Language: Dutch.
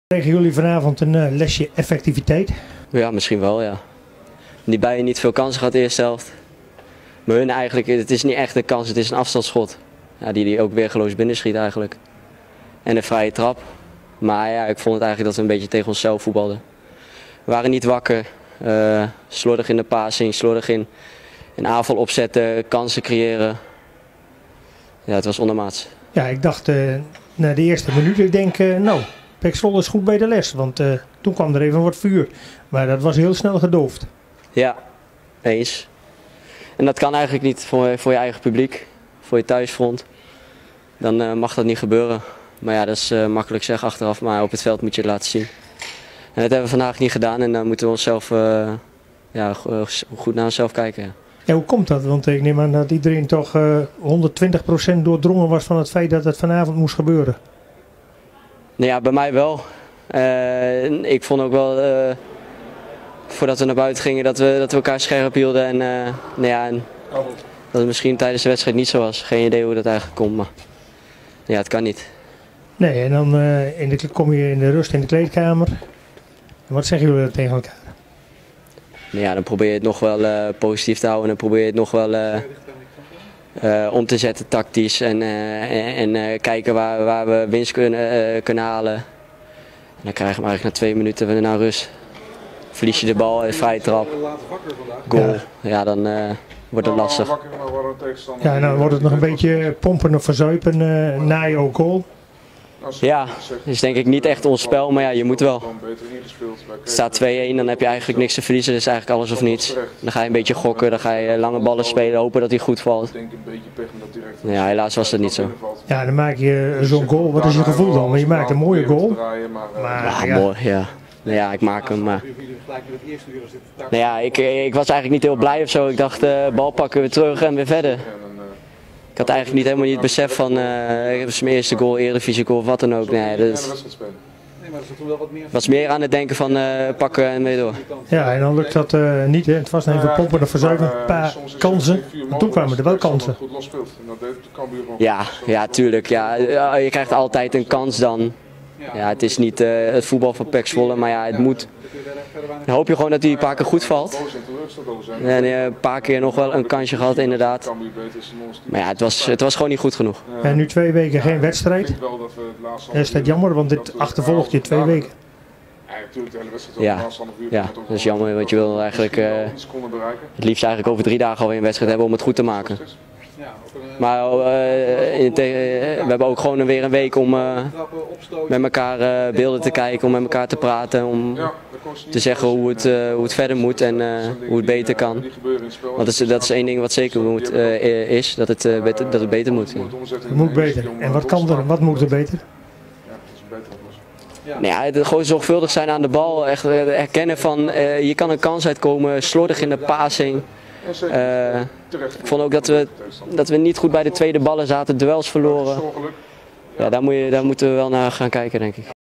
Kregen jullie vanavond een lesje effectiviteit? Ja, misschien wel, ja. Die bijen niet veel kansen gehad de eerste helft. Maar hun eigenlijk, het is niet echt een kans, het is een afstandsschot. Ja, die ook weergeloos binnenschiet eigenlijk. En een vrije trap. Maar ja, ik vond het eigenlijk dat we een beetje tegen onszelf voetbalden. We waren niet wakker. Slordig in de passing, slordig in een aanval opzetten, kansen creëren. Ja, het was ondermaats. Ja, ik dacht na de eerste minuut, ik denk nou, PEC Zwolle is goed bij de les. Want toen kwam er even wat vuur. Maar dat was heel snel gedoofd. Ja, eens. En dat kan eigenlijk niet voor je eigen publiek, voor je thuisfront. Dan mag dat niet gebeuren. Maar ja, dat is makkelijk zeggen achteraf, maar op het veld moet je het laten zien. En dat hebben we vandaag niet gedaan en dan moeten we onszelf goed naar onszelf kijken. Ja. Ja, hoe komt dat? Want ik neem aan dat iedereen toch 120% doordrongen was van het feit dat het vanavond moest gebeuren. Nou ja, bij mij wel. Ik vond ook wel, voordat we naar buiten gingen, dat we elkaar scherp hielden. En dat het misschien tijdens de wedstrijd niet zo was. Geen idee hoe dat eigenlijk komt, maar ja, het kan niet. Nee, en dan kom je in de rust in de kleedkamer. En wat zeggen jullie tegen elkaar? Nou ja, dan probeer je het nog wel positief te houden en dan probeer je het nog wel om te zetten tactisch en kijken waar we winst kunnen halen. En dan krijgen we eigenlijk na 2 minuten naar rust. Verlies je de bal, vrije trap, goal. Ja, dan wordt het lastig. Ja, en dan wordt het nog een beetje pompen of verzuipen na jouw goal. Ja, dat is denk ik niet echt ons spel, maar ja, je moet wel. Het staat 2-1, dan heb je eigenlijk niks te verliezen, dus eigenlijk alles of niets. Dan ga je een beetje gokken, dan ga je lange ballen spelen, hopen dat hij goed valt. Ja, helaas was dat niet zo. Ja, dan maak je zo'n goal, wat is je gevoel dan? Want je maakt een mooie goal. Maar, ja, mooi, ja. Nou ja, ik maak hem, maar... Nou ja, ik was eigenlijk niet heel blij of zo. Ik dacht, bal pakken we terug en weer verder. Ik had eigenlijk helemaal niet het besef van het is mijn eerste goal, Eredivisie goal of wat dan ook. Nee, dat was meer aan het denken van pakken en weer door. Ja, en dan lukt dat niet. Hè. Het was even pompen of verzuipen, een paar kansen. Maar toen kwamen er wel kansen. Ja, tuurlijk. Ja, je krijgt altijd een kans dan. Ja, het is niet het voetbal van PEC Zwolle, maar ja, het moet. Dan hoop je gewoon dat hij een paar keer goed valt. En een paar keer nog wel een kansje gehad inderdaad. Maar ja, het was gewoon niet goed genoeg. En nu 2 weken geen wedstrijd. Is dat jammer, want dit achtervolgt je 2 weken. Ja, dat is jammer, want je wil eigenlijk het liefst eigenlijk over 3 dagen alweer een wedstrijd hebben om het goed te maken. Maar we hebben ook gewoon weer een week om met elkaar beelden te kijken, om met elkaar te praten, om te zeggen hoe het verder moet en hoe het beter kan. Want dat is één ding wat zeker is, dat het beter moet. Ja. Het moet beter. En wat moet er beter? Nou ja, gewoon zorgvuldig zijn aan de bal, echt herkennen van hier kan een kans uitkomen, slordig in de passing. Ik vond ook dat we niet goed bij de tweede ballen zaten, duels verloren. Ja, daar moeten we wel naar gaan kijken, denk ik.